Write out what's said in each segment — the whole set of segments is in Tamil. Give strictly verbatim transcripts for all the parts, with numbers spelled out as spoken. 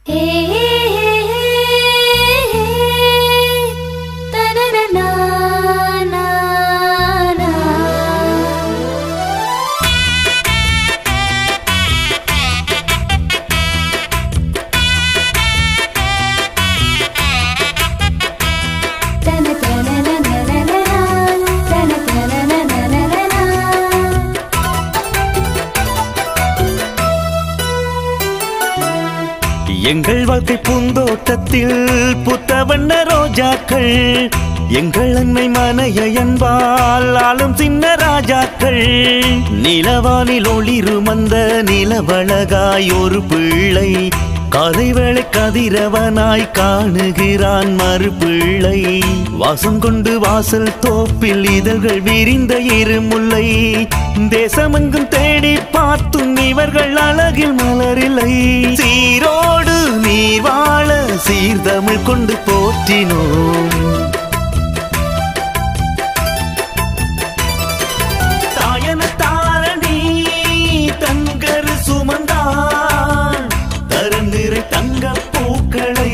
எங்கள் வாழ்க்கை பூந்தோட்டத்தில் புத்த வண்ண ரோஜாக்கள் எங்கள் அன்னை மனைய என்பால் ஆளும் சின்ன ராஜாக்கள் நிலவானில் ஒளிரும் அந்த நிலவழகாய் ஒரு பிள்ளை காலை வேளை கதிரவனாய் காணுகிறான் மறுபிள்ளை வாசம் கொண்டு வாசல் தோப்பில் இதழ்கள் விரிந்த இருமுல்லை தேசமெங்கும் தேடி பார்த்தும் இவர்கள் அழகில் மலரில்லை சீரோடு நீர் வாழ சீர்தமிழ் கொண்டு போற்றினோம் தாயன தாரணி தங்கரு சுமந்தான் தரநிறை தங்க பூக்களை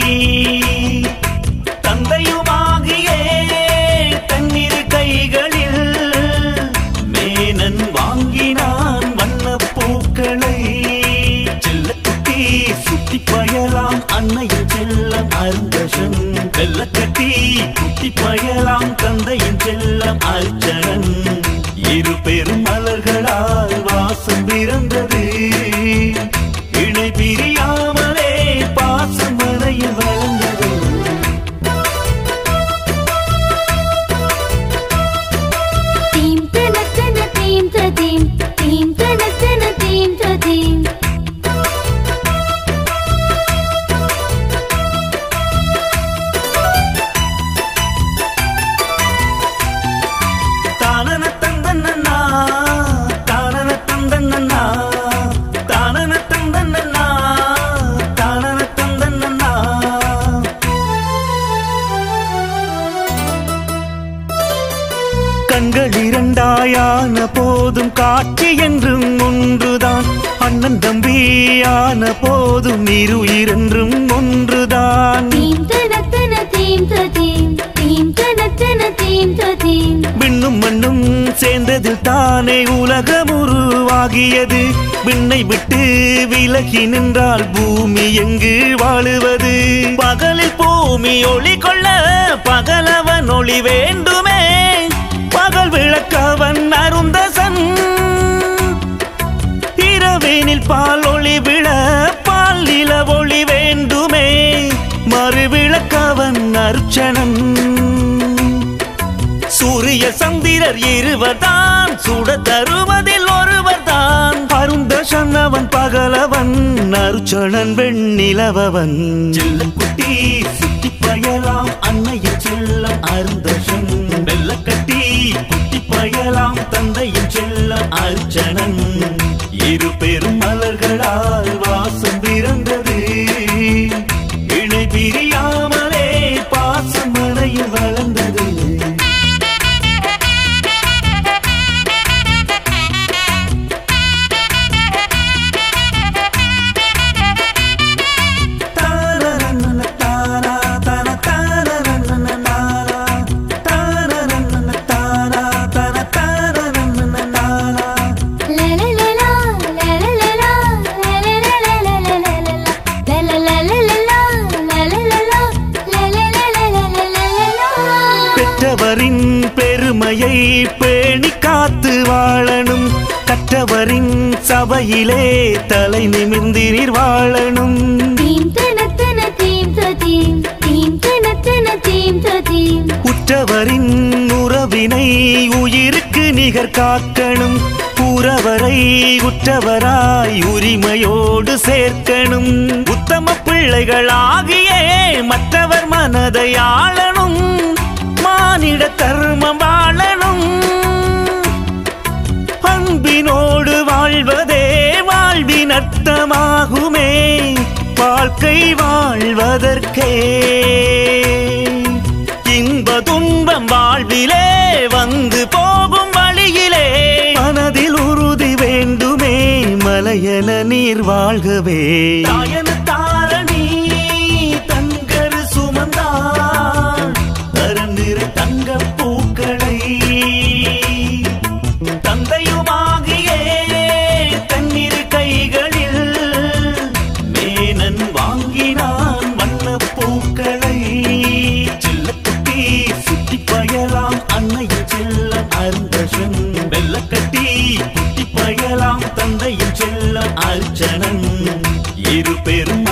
தந்தையுமாகியே தன்னிரு கைகளில் மேனன் வாங்கினான் வண்ண பூக்களை செல்லக்குட்டி சுத்தி பயலாம் அன்னையின் செல்லம் அருந்தசன் வெள்ளக்கட்டி குட்டி பயலாம் தந்தையின் செல்லம் அர்ச்சனன் இரு பெரும் மலர்களால் வாசம் பிறந்தது இணை பிரியாமலே பாசம் மனையில் வளர்ந்தது தீம் தனத்தன தீம் ததீம் தீம் தனத்தன தீம் ததீம் தானன தந்தன்னா தானன தந்தன்னா தானன தந்தன்னா தானன தந்தன்னா கண்கள் இரண்டாயான போதும் காட்சி என்றும் ஒன்றுதான் அண்ணன் தம்பியான போதும் இருயிர் என்றும் ஒன்றுதான் தீம் தனத்தன தீம் ததீம் தீம் தனத்தன தீம் ததீம் விண்ணும் மண்ணும் சேர்ந்ததில் தானே உலகம் உருவாகியது விண்ணை விட்டு விலகி நின்றால் பூமி எங்கு வாழுவது பகலில் பூமி ஒளி கொள்ள பகலவன் ஒளி வேண்டுமே பகல் விளக்கவன் அருந்தசன் இரவேனில் பால் ஒளி விழ பால் நில ஒளி வேண்டுமே மறுவிளக்கவன் அர்ச்சனன் சூரிய சந்திரர் இருவர்தான் சுட தருவதில் ஒருவர்தான் அருந்தசன் அவன் பகலவன் அர்ச்சனன் வெண்ணிலவன் செல்லக்குட்டி சுத்தி பயலாம் அன்னையின் செல்லம் அருந்தசன் வெள்ளக்கட்டி குட்டி பயலாம் தந்தையின் செல்லம் அர்ச்சனன் இரு பெரும் மலர்களால் வாசம் பிறந்தது இணை பிரியாமலே பாசம் மனையில் வளர்ந்தது பெற்றவரின் பெருமையை பேணி காத்து வாழணும் கற்றவரின் சபையிலே தலை நிமிர்ந்து நீர் வாழணும் தீம் தனத்தன தீம் ததீம் தீம் தனத்தன தீம் ததீம் உற்றவரின் உறவினை உயிருக்கு நிகர் காக்கணும் உறவரை உற்றவராய் உரிமையோடு சேர்க்கணும் உத்தம பிள்ளைகளாகியே மற்றவர் மனதை ஆளணும் மானிட தர்மம் வாழணும் அன்பினோடு வாழ்வதே வாழ்வின் அர்த்தமாகுமே வாழ்க்கை வாழ்வதற்கே இன்ப துன்பம் வாழ்விலே வந்து போகும் வழியிலே மனதில் உறுதி வேண்டுமே மலையன நீர் வாழ்கவே தாயன தாரணி இரு பெரும்